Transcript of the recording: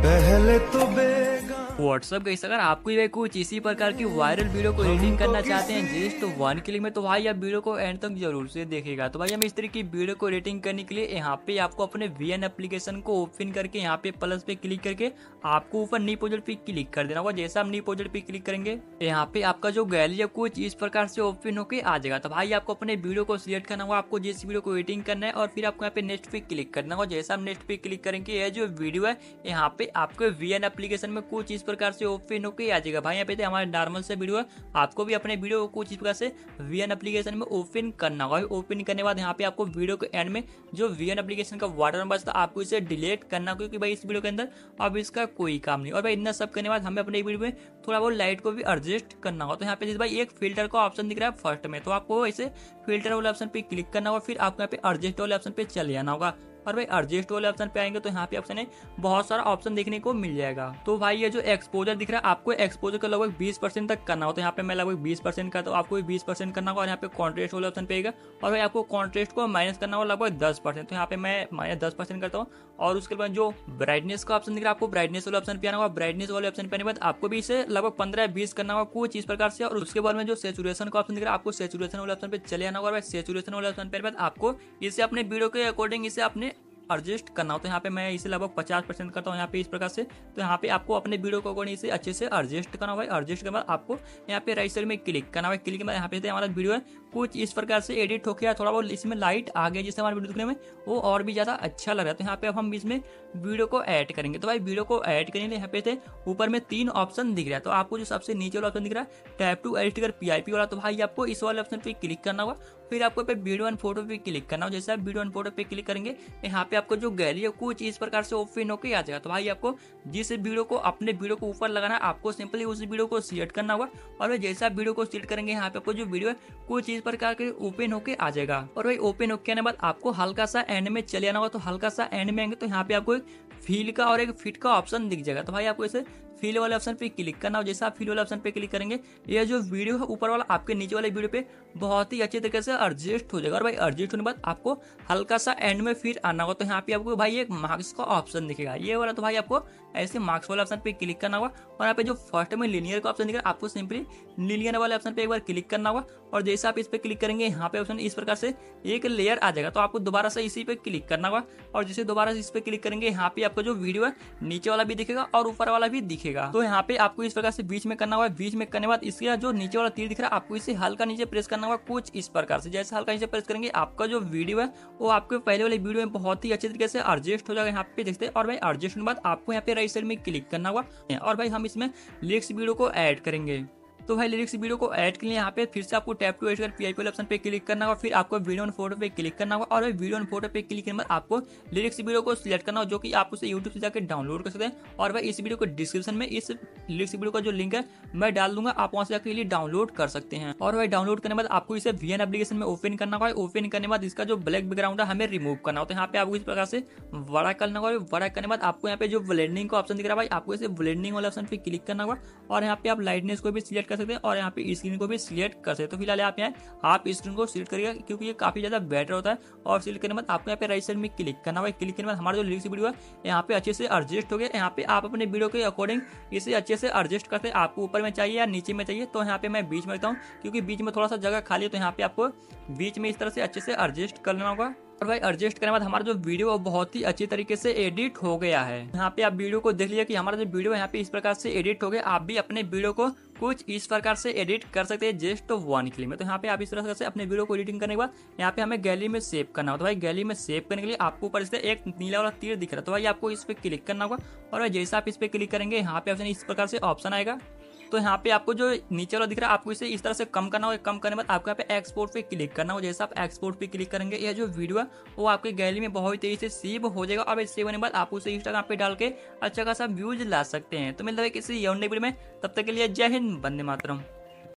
पहले तो बेगा। WhatsApp guys, अगर आपको भी कुछ इसी प्रकार की वायरल वीडियो को एडिटिंग करना चाहते हैं जस्ट तो 1 क्लिक में, तो भाई आप वीडियो को एंड तक जरूर से देखिएगा। तो भाई हम इस तरह की वीडियो को एडिटिंग करने के लिए यहाँ पे आपको अपने VN एप्लीकेशन को ओपन करके यहाँ पे प्लस पे क्लिक करके आपको ऊपर नी प्रोजेक्ट पे क्लिक कर देना होगा। जैसा आप नी प्रोजेक्ट पे क्लिक करेंगे यहाँ पे आपका जो गैलरी है कुछ इस प्रकार से ओपन होकर आ जाएगा। तो भाई आपको अपने वीडियो को सिलेक्ट करना होगा, आपको जिस वीडियो को एडिटिंग करना है, और फिर आपको यहाँ पे नेक्स्ट पे क्लिक करना होगा। जैसा आप नेक्स्ट पे क्लिक करेंगे ये जो वीडियो है यहाँ पे आपको VN एप्लीकेशन में कुछ इस प्रकार से ओपन होके आ जाएगा। भाई यहाँ पे हमारा नॉर्मल से वीडियो है, आपको भी अपने वीडियो को कुछ इस प्रकार से VN एप्लीकेशन में ओपन करना होगा। ओपन करने के बाद यहाँ पे आपको वीडियो के एंड में जो VN एप्लीकेशन का वाटर बचता आपको इसे डिलीट करना, क्योंकि भाई इस वीडियो के अंदर अब इसका कोई काम नहीं। और भाई इतना सब करने के बाद हमें अपने वीडियो में थोड़ा बहुत लाइट को भी एडजस्ट करना होगा। तो यहाँ पे जैसे भाई एक फिल्टर का ऑप्शन दिख रहा है फर्स्ट में, तो आपको ऐसे फिल्टर वाले ऑप्शन पे क्लिक करना होगा, फिर आपको यहाँ पे एडजस्ट वाले ऑप्शन पे चले जाना होगा। और भाई एडजस्ट वाले ऑप्शन पे आएंगे तो यहाँ पे ऑप्शन है बहुत सारा ऑप्शन देखने को मिल जाएगा। तो भाई ये जो एक्सपोजर दिख रहा है आपको एक्सपोजर का लगभग 20% तक करना हो, तो यहाँ पे मैं लगभग 20% का, तो आपको भी 20% करना होगा। और यहाँ पे कॉन्ट्रास्ट वाले ऑप्शन पे आएगा और भाई आपको कॉन्ट्रास्ट को माइनस करना होगा लगभग 10%, तो यहाँ पे मैं माइनस 10% करता हूँ। और उसके बाद जो ब्राइटनेस का ऑप्शन दिख रहा है आपको ब्राइटनेस वाले ऑप्शन पे आना होगा। ब्राइटनेस वाले ऑप्शन पे आने के बाद आपको भी इसे लगभग 15-20 करना होगा कुछ इस प्रकार से। और उसके बाद में जो सैचुरेशन का ऑप्शन दिख रहा है आपको सैचुरेशन वाले ऑप्शन पे चले आना होगा। सैचुरेशन वाले ऑप्शन पे आपको इसे अपने वीडियो के अकॉर्डिंग इसे अपने एडजस्ट करना हो। तो यहाँ पे मैं इसे लगभग 50% करता हूँ यहाँ पे इस प्रकार से। तो यहाँ पे आपको अपने वीडियो को अकॉर्डिंग इसे अच्छे से एडजस्ट करना होगा। एडजस्ट के बाद आपको यहाँ पे राइट साइड में क्लिक करना होगा। क्लिक के बाद यहाँ पे हमारा वीडियो है कुछ इस प्रकार से एडिट होकर थोड़ा बहुत इसमें लाइट आ गया, जिससे हमारे वीडियो दिखने में वो और भी ज़्यादा अच्छा लग रहा है। तो यहाँ पे अब हम इसमें वीडियो को ऐड करेंगे। तो भाई वीडियो को ऐड करेंगे यहाँ पे थे ऊपर में 3 ऑप्शन दिख रहा है। तो आपको जो सबसे नीचे वाला ऑप्शन दिख रहा है टैप टू एडिट कर PIP वाला, तो भाई आपको इस वाले ऑप्शन पे क्लिक करना होगा। फिर आपको पे वीडियो एंड फोटो पे क्लिक करना हो। जैसे आप वीडियो एंड फोटो पे क्लिक करेंगे यहाँ पे आपको जो गैलरी है कुछ इस प्रकार से ओपन होकर आ जाएगा। तो भाई आपको जिस वीडियो को अपने वीडियो को ऊपर लगाना है आपको सिंपली उस वीडियो को सिलेक्ट करना होगा। और भाई जैसे आप वीडियो को सिलेक्ट करेंगे यहाँ पे आपको जो वीडियो है कुछ इस प्रकार के ओपन होकर आ जाएगा। और भाई ओपन होकर आने के बाद आपको हल्का सा एंड में चले आना होगा। तो हल्का सा एंड में आएंगे तो यहाँ पे आपको एक फील का और एक फिट का ऑप्शन दिख जाएगा। तो भाई आपको इसे फील वाले ऑप्शन पे क्लिक करना हो। जैसे आप फील वाले ऑप्शन पे क्लिक करेंगे ये जो वीडियो है ऊपर वाला आपके नीचे वाले वीडियो पे बहुत ही अच्छे तरीके से एडजस्ट हो जाएगा। और भाई एडजस्ट होने के बाद आपको हल्का सा एंड में फिर आना होगा। तो यहाँ पे आपको भाई एक मार्क्स का ऑप्शन दिखेगा ये वाला, तो भाई आपको ऐसे मार्क्स वाले ऑप्शन पे क्लिक करना होगा। और यहाँ पे जो फर्स्ट में लिनियर का ऑप्शन दिखेगा आपको सिंपली लिनियर वाले ऑप्शन पे एक बार क्लिक करना होगा। और जैसे आप इस पे क्लिक करेंगे यहाँ पे ऑप्शन इस प्रकार से एक लेयर आ जाएगा। तो आपको दोबारा से इसी पे क्लिक करना होगा। और जैसे दोबारा से इस पे क्लिक करेंगे यहाँ पे आपका जो वीडियो है नीचे वाला भी दिखेगा और ऊपर वाला भी दिखेगा। तो यहाँ पे आपको इस प्रकार से बीच में करना होगा। बीच में करने के बाद इसका जो नीचे वाला तीर दिख रहा है आपको इसे हल्का नीचे प्रेस करना होगा कुछ इस प्रकार से। जैसे हल्का नीचे प्रेस करेंगे आपका जो वीडियो है वो आपके पहले वाले वीडियो में बहुत ही अच्छे तरीके से एडजस्ट हो जाएगा। यहाँ पे देखते हैं। और भाई एडजस्ट होने के बाद आपको यहाँ पे राइट साइड में क्लिक करना होगा। और भाई हम इसमें लिरिक्स वीडियो को ऐड करेंगे। तो भाई लिरिक्स वीडियो को ऐड के लिए यहाँ पे फिर से आपको टैप टू एडिट कर PIP वाले ऑप्शन पे क्लिक करना होगा। फिर आपको वीडियो एंड फोटो पे क्लिक करना होगा। और वीडियो एंड फोटो पे क्लिक करने के बाद आपको लिरिक्स वीडियो को सिलेक्ट करना होगा, जो कि आप उसे यूट्यूब से जाकर डाउनलोड कर सकते हैं। और भाई इस वीडियो को डिस्क्रिप्शन में इस लिरिक्स वीडियो का जो लिंक है मैं डाल दूंगा, आप वहाँ से जाकर डाउनलोड कर सकते हैं। और भाई डाउनलोड करने के बाद आपको इसे VN एप्लीकेशन में ओपन करना होगा। ओपन करने के बाद इसका जो ब्लैक बैकग्राउंड है हमें रिमूव करना होता है। यहाँ पे आपको इस प्रकार से बड़ा करना होगा। बड़ा करने के बाद आपको यहाँ पे जो ब्लेंडिंग का ऑप्शन दिख रहा है भाई आपको इसे ब्लेंडिंग वाले ऑप्शन पे क्लिक करना होगा। और यहाँ पे आप लाइटनेस को भी सिलेक्ट कर सकते हैं और यहाँ पे स्क्रीन को भी सिलेक्ट कर सकते हैं। तो फिलहाल आप यहाँ आप स्क्रीन को सिलेक्ट करिएगा क्योंकि ये काफी ज्यादा बेटर होता है। और सिलेक्ट करने के बाद आपको यहाँ पे राइट साइड में क्लिक करना होगा। क्लिक करने के बाद हमारा जो लिरिक्स वीडियो है यहाँ पे अच्छे से एडजस्ट हो गया। यहाँ पे आप अपने वीडियो के अकॉर्डिंग इसे अच्छे से एडजस्ट करते हैं। आपको ऊपर में चाहिए या नीचे में चाहिए, तो यहाँ पे मैं बीच में रखता हूँ क्योंकि बीच में थोड़ा सा जगह खाली है। तो यहाँ पे आपको बीच में इस तरह से अच्छे से एडजस्ट कर लेना होगा। और भाई एडजस्ट करने के बाद हमारा जो वीडियो है बहुत ही अच्छी तरीके से एडिट हो गया है। यहाँ पे आप वीडियो को देख लीजिए कि हमारा जो वीडियो है यहाँ पे इस प्रकार से एडिट हो गया। आप भी अपने वीडियो को कुछ इस प्रकार से एडिट कर सकते हैं जस्ट 1 क्लिक में। तो यहाँ पे आप इस तरह से अपने वीडियो को एडिटिंग करने के बाद यहाँ पे हमें गैलरी में सेव करना होता है। भाई गैलरी में सेव करने के लिए आपको ऊपर से एक नीला वाला तीर दिख रहा है, तो भाई आपको इस पे क्लिक करना होगा। और भाई जैसे आप इस पे क्लिक करेंगे यहाँ पे ऑप्शन इस प्रकार से ऑप्शन आएगा। तो यहाँ पे आपको जो नीचे वाला दिख रहा है आपको इसे इस तरह से कम करना होगा। कम करने के बाद आपको यहाँ पे एक्सपोर्ट पे क्लिक करना होगा। जैसे आप एक्सपोर्ट पे क्लिक करेंगे यह जो वीडियो है वो आपके गैलरी में बहुत तेजी से सेव हो जाएगा। और सेव होने के बाद आप उसे इंस्टाग्राम पे डाल के अच्छा खासा व्यूज ला सकते हैं। तो मिलता है किसी अन्य वीडियो में, तब तक के लिए जय हिंद, वंदे मातरम।